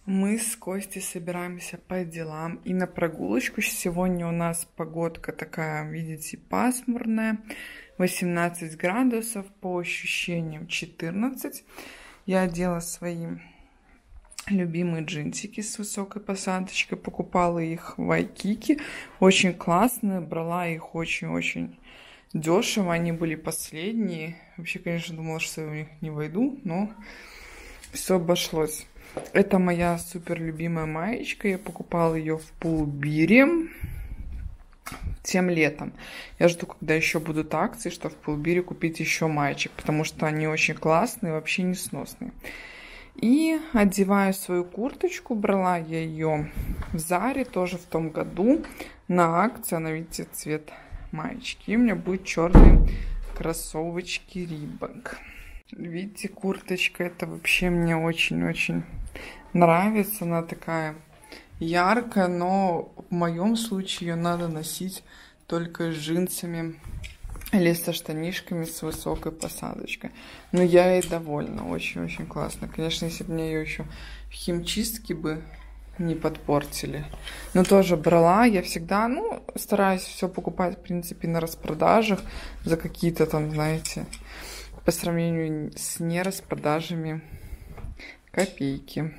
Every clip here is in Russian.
Мы с Костей собираемся по делам и на прогулочку. Сегодня у нас погодка такая, видите, пасмурная. 18 градусов, по ощущениям 14. Я одела свои любимые джинсики с высокой посадочкой. Покупала их в Вайкики. Очень классные. Брала их очень-очень дешево. Они были последние. Вообще, конечно, думала, что я в них не войду, но все обошлось. Это моя супер любимая маечка. Я покупала ее в Пулбире тем летом. Я жду, когда еще будут акции, что в Пулбире купить еще маечек, потому что они очень классные, вообще несносные. И одеваю свою курточку. Брала я ее в Заре тоже в том году на акции. Она, видите, цвет маечки. И у меня будут черные кроссовочки Reebok. Видите, курточка, это вообще мне очень-очень нравится. Она такая яркая, но в моем случае ее надо носить только с джинсами или со штанишками с высокой посадочкой. Но я ей довольна, очень-очень классно. Конечно, если бы мне ее еще в химчистке бы не подпортили. Но тоже брала, я всегда, стараюсь все покупать, в принципе, на распродажах за какие-то там, знаете, по сравнению с нераспродажами копейки.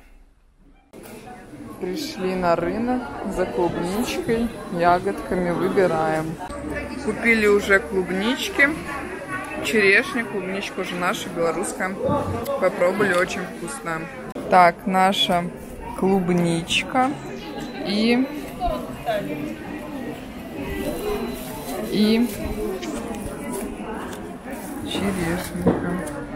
Пришли на рынок за клубничкой, ягодками выбираем. Купили уже клубнички, черешня, клубничка уже наша, белорусская. Попробовали, очень вкусная. Так, наша клубничка и черешенка.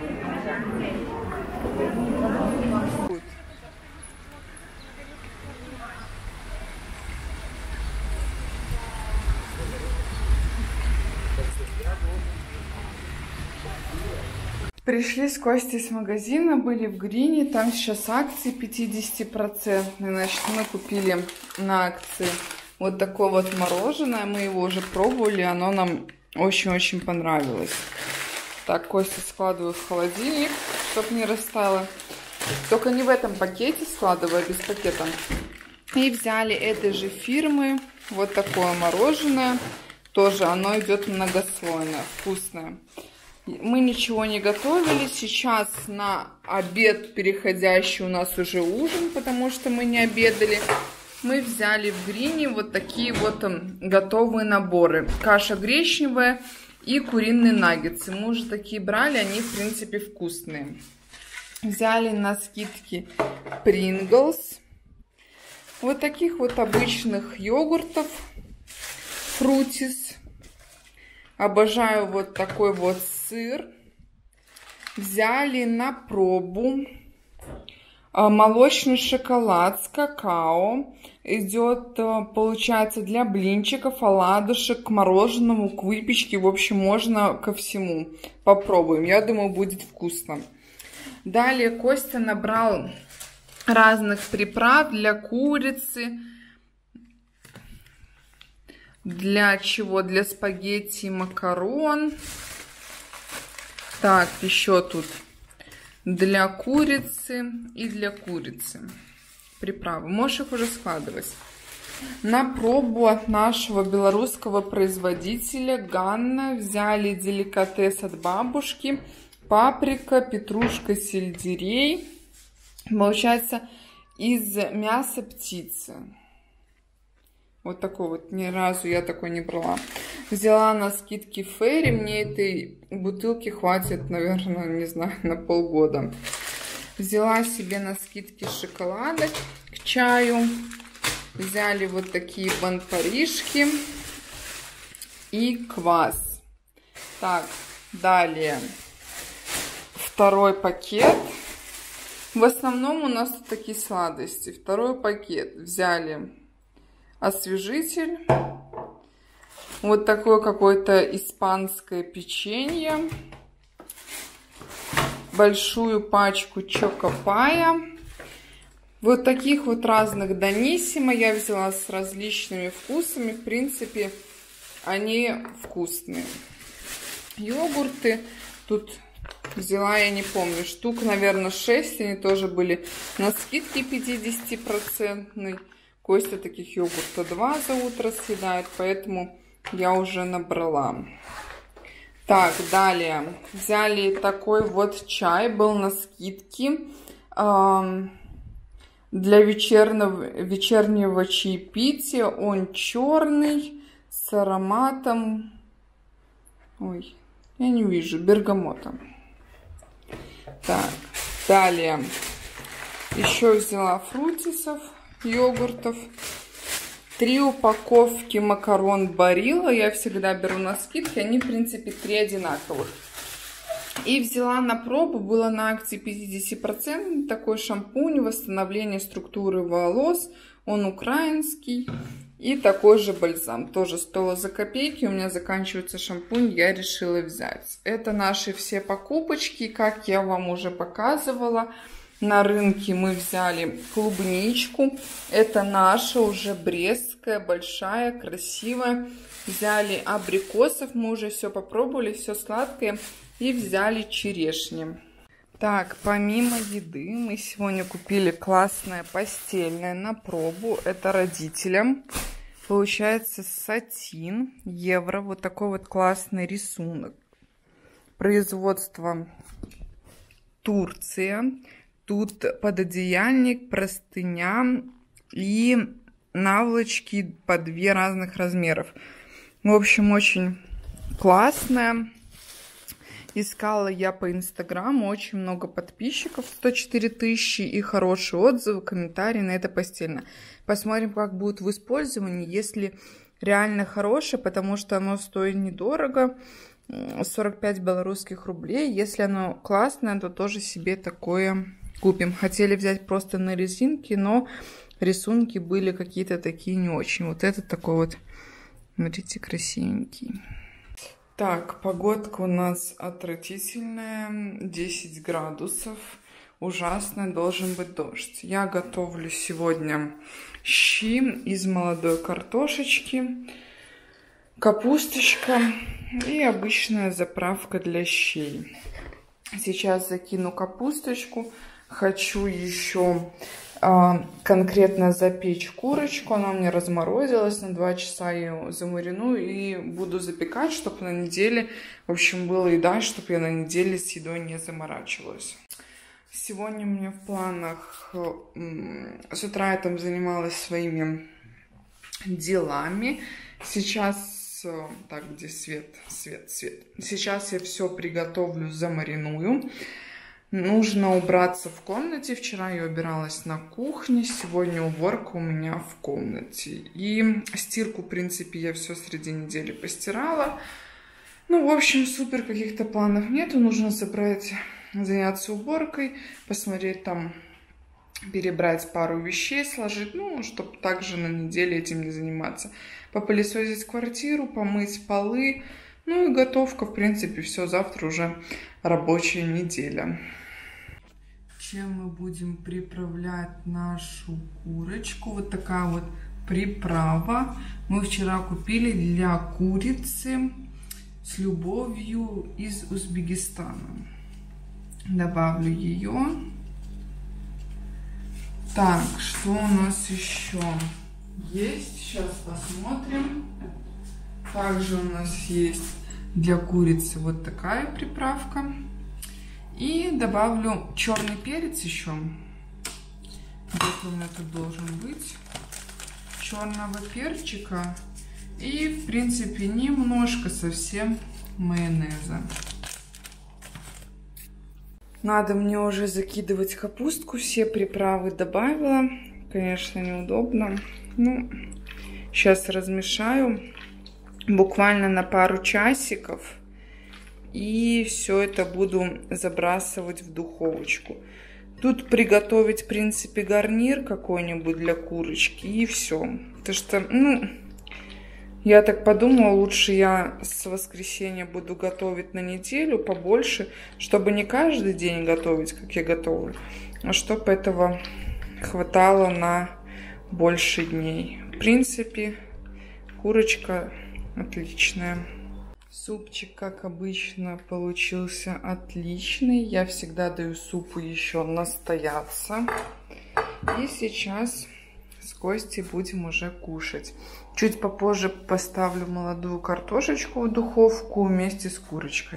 Пришли с Костей с магазина, были в Грине, там сейчас акции 50%. Значит, мы купили на акции вот такое вот мороженое. Мы его уже пробовали, оно нам очень-очень понравилось. Так, Костя складываю в холодильник, чтобы не растаяло. Только не в этом пакете складываю, а без пакета. И взяли этой же фирмы вот такое мороженое. Тоже оно идет многослойное, вкусное. Мы ничего не готовили. Сейчас на обед переходящий у нас уже ужин, потому что мы не обедали. Мы взяли в Грине вот такие вот готовые наборы. Каша гречневая и куриные наггетсы. Мы уже такие брали, они в принципе вкусные. Взяли на скидки Pringles. Вот таких вот обычных йогуртов. Фрутис. Обожаю вот такой вот сыр. Взяли на пробу молочный шоколад с какао. Идет, получается, для блинчиков, оладушек, к мороженому, к выпечке. В общем, можно ко всему. Попробуем. Я думаю, будет вкусно. Далее Костя набрал разных приправ для курицы. Для чего? Для спагетти и макарон. Так, еще тут для курицы и для курицы приправы. Можешь их уже складывать. На пробу от нашего белорусского производителя Ганна взяли деликатес от бабушки. Паприка, петрушка, сельдерей. Получается, из мяса птицы. Вот такой вот, ни разу я такой не брала. Взяла на скидки Ферри, мне этой бутылки хватит, наверное, не знаю, на полгода. Взяла себе на скидки шоколада к чаю. Взяли вот такие банпаришки и квас. Так, далее второй пакет. В основном у нас тут такие сладости. Второй пакет взяли освежитель. Вот такое какое-то испанское печенье. Большую пачку чокопая. Вот таких вот разных Даниссимо я взяла с различными вкусами. В принципе, они вкусные. Йогурты. Тут Взяла, я не помню, штук, наверное, 6. Они тоже были на скидке 50%. Костя таких йогурта 2 за утро съедает, поэтому я уже набрала. Так, далее. Взяли такой вот чай, был на скидке. Для вечернего чаепития. Он черный, с ароматом... Ой, я не вижу, бергамота. Так, далее. Еще взяла фрутисов, йогуртов. 3 упаковки макарон Барилла. Я всегда беру на скидки. Они, в принципе, 3 одинаковых. И взяла на пробу. Было на акции 50%. Такой шампунь. Восстановление структуры волос. Он украинский. И такой же бальзам. Тоже стоило за копейки. У меня заканчивается шампунь. Я решила взять. Это наши все покупочки. Как я вам уже показывала. На рынке мы взяли клубничку. Это наша уже брестская, большая, красивая. Взяли абрикосов. Мы уже все попробовали, все сладкое. И взяли черешни. Так, помимо еды мы сегодня купили классное постельное на пробу. Это родителям. Получается сатин, евро. Вот такой вот классный рисунок. Производство Турция. Тут пододеяльник, простыня и наволочки по 2 разных размеров. В общем, очень классная. Искала я по инстаграму, очень много подписчиков, 104 тысячи, и хорошие отзывы, комментарии на это постельное. Посмотрим, как будет в использовании, если реально хорошее, потому что оно стоит недорого, 45 белорусских рублей. Если оно классное, то тоже себе такое купим. Хотели взять просто на резинке, но рисунки были какие-то такие не очень. Вот этот такой вот, смотрите, красивенький. Так, погодка у нас отвратительная, 10 градусов, ужасно, должен быть дождь. Я готовлю сегодня щи из молодой картошечки, капусточка и обычная заправка для щей. Сейчас закину капусточку, хочу еще конкретно запечь курочку. Она у меня разморозилась на 2 часа, я ее замариную и буду запекать, чтобы на неделе, в общем, была еда, чтобы я на неделе с едой не заморачивалась. Сегодня у меня в планах, с утра я там занималась своими делами. Сейчас, так, где свет. Сейчас я все приготовлю, замариную. Нужно убраться в комнате. Вчера я убиралась на кухне, сегодня уборка у меня в комнате. И стирку, в принципе, я все среди недели постирала. Ну, в общем, супер каких-то планов нету. Нужно заняться уборкой, посмотреть там, перебрать пару вещей, сложить, ну, чтобы также на неделе этим не заниматься. Попылесосить квартиру, помыть полы. Ну и готовка, в принципе, все. Завтра уже рабочая неделя. Чем мы будем приправлять нашу курочку? Вот такая вот приправа. Мы вчера купили для курицы с любовью из Узбекистана. Добавлю ее. Так, что у нас еще есть? Сейчас посмотрим. Также у нас есть для курицы вот такая приправка. И добавлю черный перец еще. Где-то у меня тут должен быть. Черного перчика. И, в принципе, немножко совсем майонеза. Надо мне уже закидывать капустку. Все приправы добавила. Конечно, неудобно. Ну, сейчас размешаю. Буквально на пару часиков. И все это буду забрасывать в духовочку. Тут приготовить, в принципе, гарнир какой-нибудь для курочки. И все. Потому что, ну, я так подумала, лучше я с воскресенья буду готовить на неделю побольше. Чтобы не каждый день готовить, как я готовлю. А чтобы этого хватало на больше дней. В принципе, курочка отличная. Супчик, как обычно, получился отличный. Я всегда даю супу еще настояться. И сейчас с Костей будем уже кушать. Чуть попозже поставлю молодую картошечку в духовку вместе с курочкой.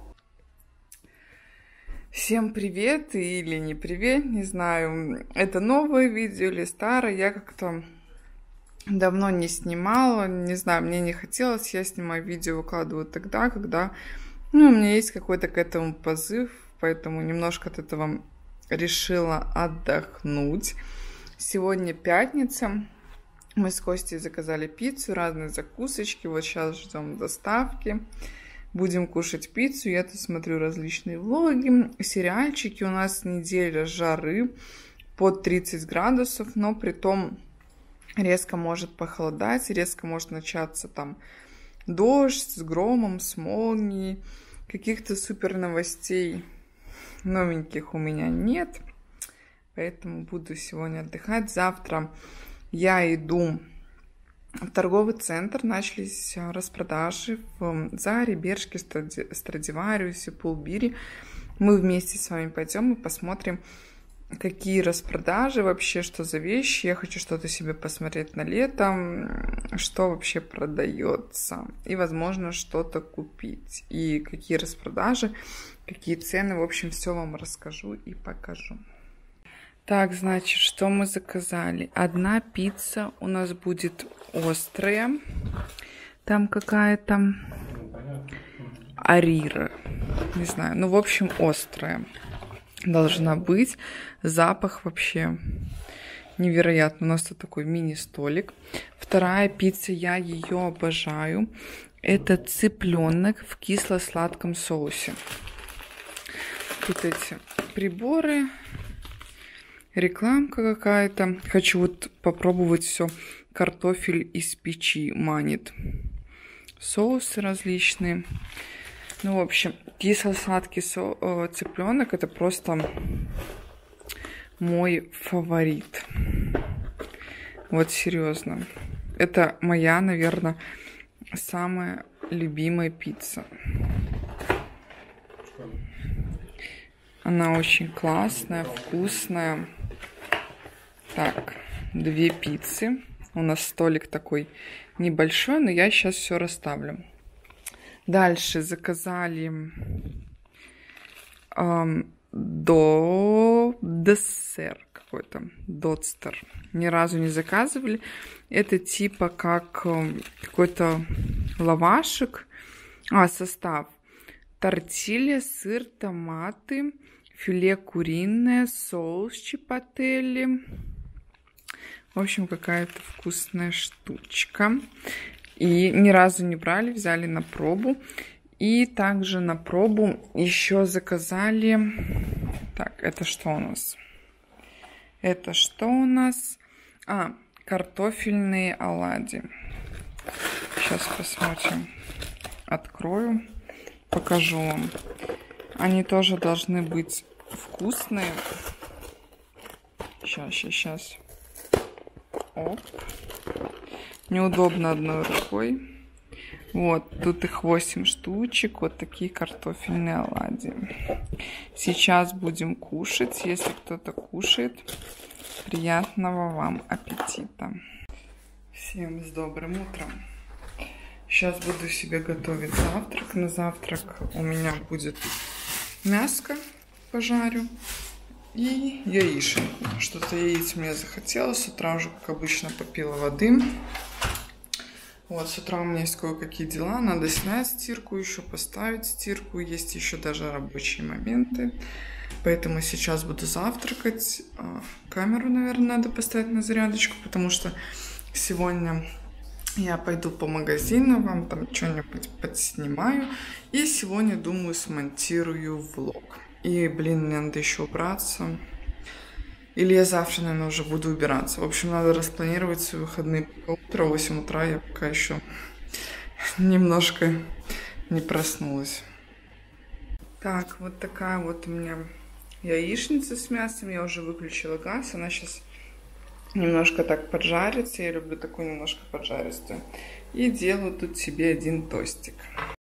Всем привет или не привет, не знаю, это новое видео или старое. Я как-то давно не снимала, не знаю, мне не хотелось. Я снимаю видео, выкладываю тогда, когда у меня есть какой-то к этому позыв, поэтому немножко от этого решила отдохнуть. Сегодня пятница, мы с Костей заказали пиццу, разные закусочки, вот сейчас ждем доставки. Будем кушать пиццу, я тут смотрю различные влоги, сериальчики. У нас неделя жары под 30 градусов, но при том резко может похолодать, резко может начаться там дождь с громом, с молнией. Каких-то супер новостей новеньких у меня нет, поэтому буду сегодня отдыхать. Завтра я иду в торговый центр, начались распродажи в Заре, Бершке, Страдивариусе, Пулбири. Мы вместе с вами пойдем и посмотрим, какие распродажи вообще, что за вещи. Я хочу что-то себе посмотреть на лето, что вообще продается. И, возможно, что-то купить. И какие распродажи, какие цены. В общем, все вам расскажу и покажу. Так, значит, что мы заказали? Одна пицца у нас будет острая. Там какая-то арира. Не знаю. Ну, в общем, острая должна быть. Запах вообще невероятно. У нас тут такой мини-столик. Вторая пицца, я ее обожаю. Это цыпленок в кисло-сладком соусе. Тут эти приборы. Рекламка какая-то. Хочу вот попробовать все. Картофель из печи манит. Соусы различные. Ну, в общем, кисло-сладкий цыпленок это просто мой фаворит. Вот серьезно. Это моя, наверное, самая любимая пицца. Она очень классная, вкусная. Так, 2 пиццы. У нас столик такой небольшой, но я сейчас все расставлю. Дальше заказали десерт какой-то, дотстер. Ни разу не заказывали. Это типа как какой-то лавашек. Состав. Тортилья, сыр, томаты, филе куриное, соус чипотелли. В общем, какая-то вкусная штучка. И ни разу не брали, взяли на пробу. И также на пробу еще заказали... Так, это что у нас? Это что у нас? Картофельные оладьи. Сейчас посмотрим. Открою. Покажу вам. Они тоже должны быть вкусные. Сейчас. Оп. Неудобно одной рукой. Вот, тут их 8 штучек. Вот такие картофельные оладьи. Сейчас будем кушать. Если кто-то кушает, приятного вам аппетита. Всем с добрым утром. Сейчас буду себе готовить завтрак. На завтрак у меня будет мяско пожарю и яишенку. Что-то яиц мне захотелось. С утра уже, как обычно, попила воды. Вот, с утра у меня есть кое-какие дела. Надо снять стирку, еще поставить стирку. Есть еще даже рабочие моменты. Поэтому сейчас буду завтракать. Камеру, наверное, надо поставить на зарядочку, потому что сегодня я пойду по магазину, вам там что-нибудь подснимаю. И сегодня, думаю, смонтирую влог. И, блин, мне надо еще убраться. Или я завтра, наверное, уже буду убираться. В общем, надо распланировать свои выходные. Утро, 8 утра, я пока еще немножко не проснулась. Так, вот такая вот у меня яичница с мясом. Я уже выключила газ. Она сейчас немножко так поджарится. Я люблю такую немножко поджаристую. И делаю тут себе один тостик.